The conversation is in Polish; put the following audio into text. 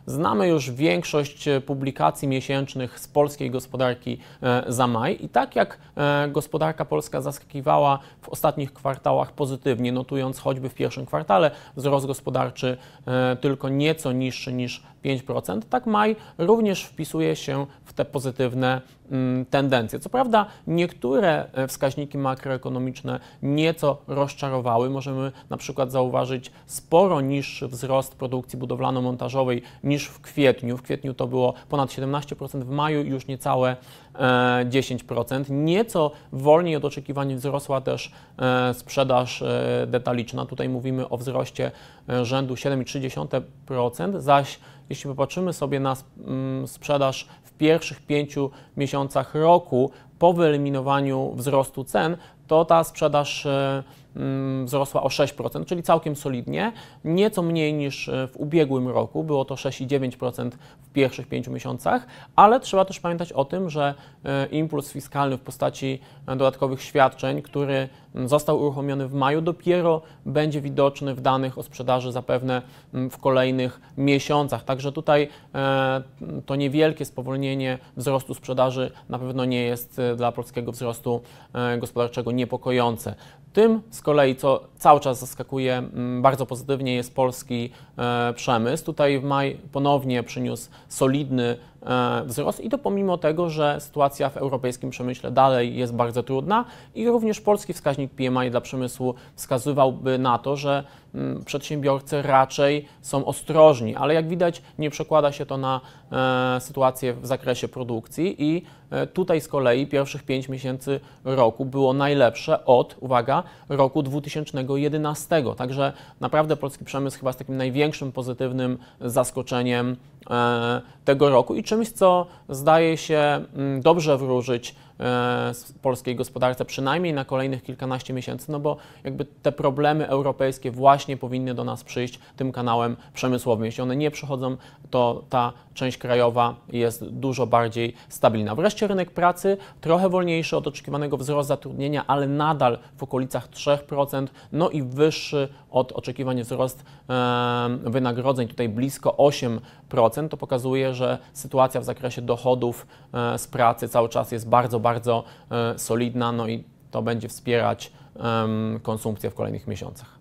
znamy już większość publikacji miesięcznych z polskiej gospodarki za maj i tak jak gospodarka polska zaskakiwała w ostatnich kwartałach pozytywnie, notując choćby w pierwszym kwartale wzrost gospodarczy tylko nieco niższy niż 5%, tak maj również wpisuje się w te pozytywne tendencje. Co prawda niektóre wskaźniki makroekonomiczne nieco rozczarowały. Możemy na przykład zauważyć sporo niższy wzrost produkcji budowlano-montażowej niż w kwietniu. W kwietniu to było ponad 17%, w maju już niecałe 10%. Nieco wolniej od oczekiwań wzrosła też sprzedaż detaliczna. Tutaj mówimy o wzroście rzędu 7,3%, zaś jeśli popatrzymy sobie na sprzedaż w pierwszych 5 miesiącach roku po wyeliminowaniu wzrostu cen, to ta sprzedaż wzrosła o 6%, czyli całkiem solidnie, nieco mniej niż w ubiegłym roku, było to 6,9% w pierwszych 5 miesiącach, ale trzeba też pamiętać o tym, że impuls fiskalny w postaci dodatkowych świadczeń, który został uruchomiony w maju, dopiero będzie widoczny w danych o sprzedaży zapewne w kolejnych miesiącach. Także tutaj to niewielkie spowolnienie wzrostu sprzedaży na pewno nie jest dla polskiego wzrostu gospodarczego niepokojące. Tym z kolei, co cały czas zaskakuje bardzo pozytywnie, jest polski przemysł. Tutaj w maj ponownie przyniósł solidny wzrost i to pomimo tego, że sytuacja w europejskim przemyśle dalej jest bardzo trudna i również polski wskaźnik PMI dla przemysłu wskazywałby na to, że przedsiębiorcy raczej są ostrożni, ale jak widać nie przekłada się to na sytuację w zakresie produkcji i tutaj z kolei pierwszych 5 miesięcy roku było najlepsze od, uwaga, roku 2011. Także naprawdę polski przemysł chyba z takim największym pozytywnym zaskoczeniem tego roku i czymś, co zdaje się dobrze wróżyć polskiej gospodarce, przynajmniej na kolejnych kilkanaście miesięcy, no bo jakby te problemy europejskie właśnie powinny do nas przyjść tym kanałem przemysłowym. Jeśli one nie przychodzą, to ta część krajowa jest dużo bardziej stabilna. Wreszcie rynek pracy, trochę wolniejszy od oczekiwanego wzrost zatrudnienia, ale nadal w okolicach 3%, no i wyższy od oczekiwań wzrost wynagrodzeń, tutaj blisko 8%. To pokazuje, że sytuacja w zakresie dochodów z pracy cały czas jest bardzo solidna, no i to będzie wspierać konsumpcję w kolejnych miesiącach.